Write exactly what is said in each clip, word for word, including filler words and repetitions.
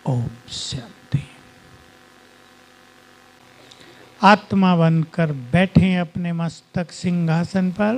ओम शांति। आत्मा बनकर बैठे अपने मस्तक सिंहासन पर।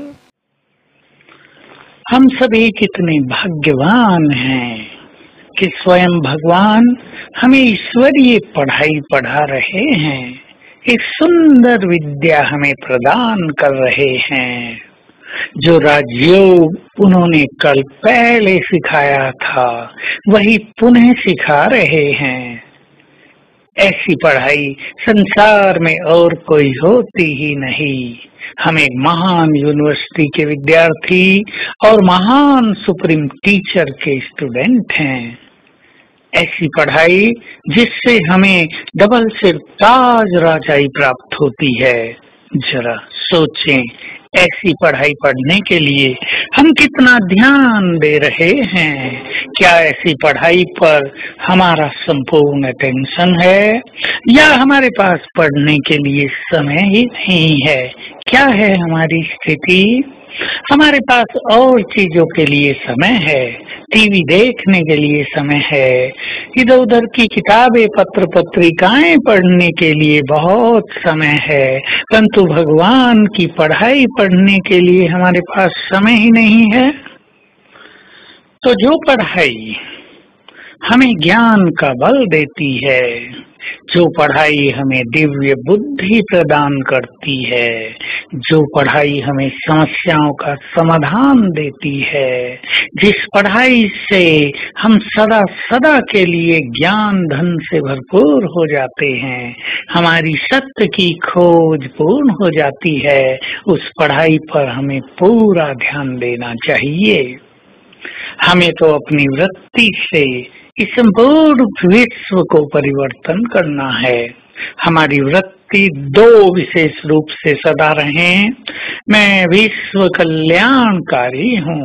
हम सभी कितने भाग्यवान हैं कि स्वयं भगवान हमें ईश्वरीय पढ़ाई पढ़ा रहे हैं, एक सुंदर विद्या हमें प्रदान कर रहे हैं। जो राजयोग उन्होंने कल पहले सिखाया था वही पुनः सिखा रहे हैं। ऐसी पढ़ाई संसार में और कोई होती ही नहीं। हम एक महान यूनिवर्सिटी के विद्यार्थी और महान सुप्रीम टीचर के स्टूडेंट हैं। ऐसी पढ़ाई जिससे हमें डबल सिर ताज राजाई प्राप्त होती है। जरा सोचें, ऐसी पढ़ाई पढ़ने के लिए हम कितना ध्यान दे रहे हैं। क्या ऐसी पढ़ाई पर हमारा संपूर्ण अटेंशन है या हमारे पास पढ़ने के लिए समय ही नहीं है? क्या है हमारी स्थिति? हमारे पास और चीजों के लिए समय है, टीवी देखने के लिए समय है, इधर उधर की किताबें पत्र पत्रिकाएं पढ़ने के लिए बहुत समय है, परंतु भगवान की पढ़ाई पढ़ने के लिए हमारे पास समय ही नहीं है। तो जो पढ़ाई हमें ज्ञान का बल देती है, जो पढ़ाई हमें दिव्य बुद्धि प्रदान करती है, जो पढ़ाई हमें समस्याओं का समाधान देती है, जिस पढ़ाई से हम सदा सदा के लिए ज्ञान धन से भरपूर हो जाते हैं, हमारी सत्य की खोज पूर्ण हो जाती है, उस पढ़ाई पर हमें पूरा ध्यान देना चाहिए। हमें तो अपनी वृत्ति से इस संपूर्ण विश्व को परिवर्तन करना है। हमारी वृत्ति दो विशेष रूप से सदा रहे, मैं विश्व कल्याणकारी हूँ।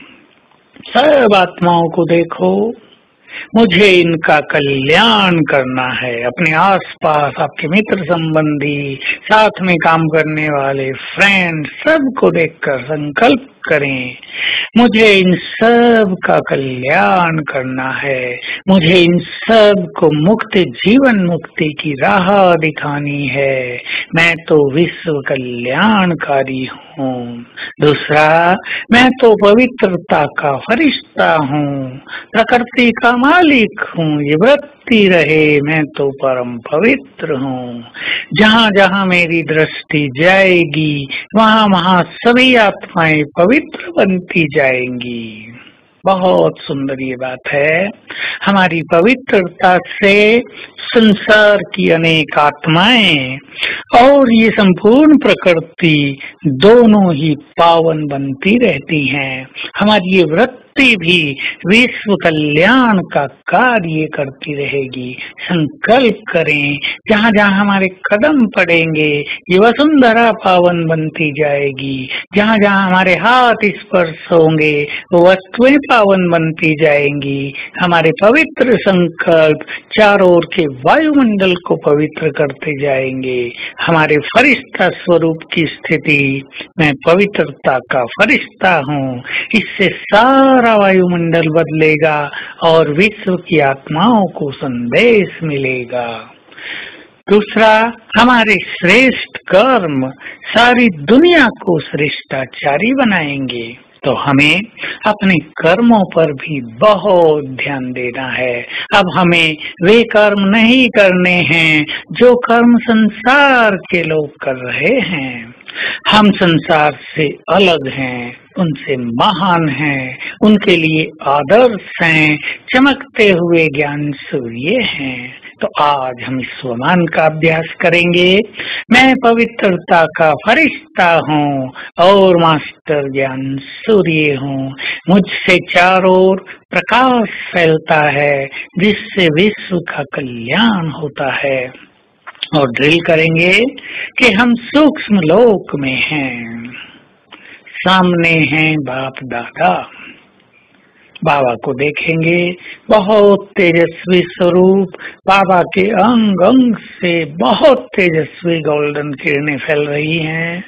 सब आत्माओं को देखो, मुझे इनका कल्याण करना है। अपने आसपास आपके मित्र संबंधी, साथ में काम करने वाले फ्रेंड, सबको देखकर संकल्प करें, मुझे इन सब का कल्याण करना है, मुझे इन सब को मुक्त जीवन मुक्ति की राह दिखानी है। मैं तो विश्व कल्याणकारी हूँ। दूसरा, मैं तो पवित्रता का फरिश्ता हूँ, प्रकृति का मालिक हूँ। ये वृत्ति रहे, मैं तो परम पवित्र हूँ। जहाँ जहाँ मेरी दृष्टि जाएगी वहाँ वहाँ सभी आत्माएं पवित्र बनती जाएंगी। बहुत सुंदर ये बात है। हमारी पवित्रता से संसार की अनेक आत्माएं और ये संपूर्ण प्रकृति दोनों ही पावन बनती रहती हैं। हमारी ये वृत्ति भी विश्व कल्याण का कार्य करती रहेगी। संकल्प करें, जहाँ जहाँ हमारे कदम पड़ेंगे ये वसुंधरा पावन बनती जाएगी। जहाँ जहाँ हमारे हाथ स्पर्श होंगे वो वस्तुएं पावन बनती जाएंगी। हमारे पवित्र संकल्प चारों ओर के वायुमंडल को पवित्र करते जाएंगे। हमारे फरिश्ता स्वरूप की स्थिति, मैं पवित्रता का फरिश्ता हूँ, इससे सारा वायुमंडल बदलेगा और विश्व की आत्माओं को संदेश मिलेगा। दूसरा, हमारे श्रेष्ठ कर्म सारी दुनिया को श्रेष्ठाचारी बनाएंगे। तो हमें अपने कर्मों पर भी बहुत ध्यान देना है। अब हमें वे कर्म नहीं करने हैं जो कर्म संसार के लोग कर रहे हैं। हम संसार से अलग हैं, उनसे महान हैं, उनके लिए आदर्श हैं, चमकते हुए ज्ञान सूर्य हैं। तो आज हम स्वमान का अभ्यास करेंगे। मैं पवित्रता का फरिश्ता हूँ और मास्टर ज्ञान सूर्य हूँ। मुझसे चारों ओर प्रकाश फैलता है जिससे विश्व का कल्याण होता है। और ड्रिल करेंगे कि हम सूक्ष्म लोक में हैं, सामने हैं बाप दादा। बाबा को देखेंगे, बहुत तेजस्वी स्वरूप, बाबा के अंग अंग से बहुत तेजस्वी गोल्डन किरणें फैल रही हैं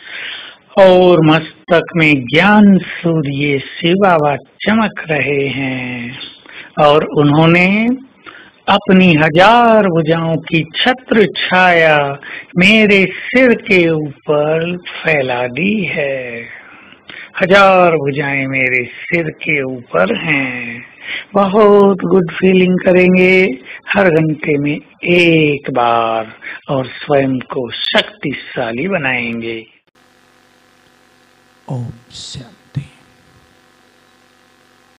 और मस्तक में ज्ञान सूर्य शिव बाबा चमक रहे हैं। और उन्होंने अपनी हजार भुजाओं की छत्र छाया मेरे सिर के ऊपर फैला दी है। हजार भुजाएं मेरे सिर के ऊपर हैं। बहुत गुड फीलिंग करेंगे हर घंटे में एक बार और स्वयं को शक्तिशाली बनाएंगे। ओम शांति।